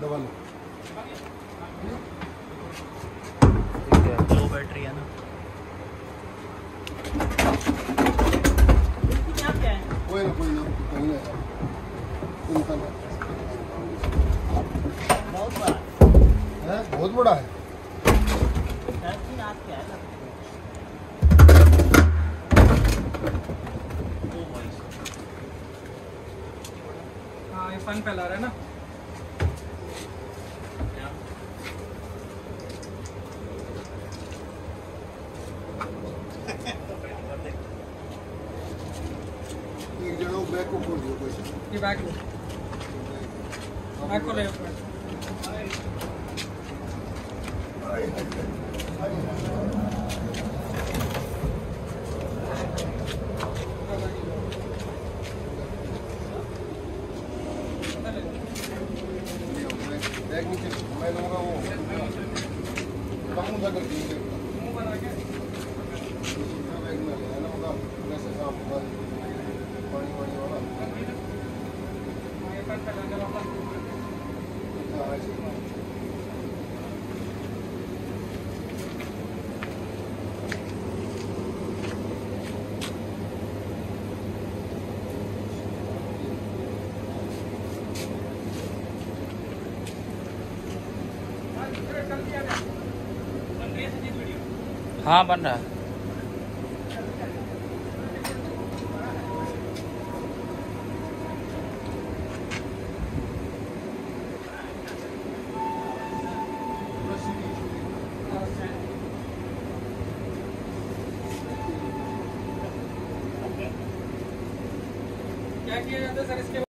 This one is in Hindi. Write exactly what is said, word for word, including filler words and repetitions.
दबा लो। दो बैटरी है ना। कोई ना कोई ना कहीं ना बहुत बड़ा है, बहुत बड़ा है। हाँ ये फन फैला रहा है ना। एक जगह बैग को खोल दियो कोई। ये बैग लो, बैग को ले। बैग नीचे मैं लूंगा वो कहूँगा कर देंगे मुंह बना के बैग में ले ना होगा वैसे साफ होगा पानी वानी वाला। ये फन फैलाने वाला। हाँ बन रहा है। क्या किया जाता है सर इसके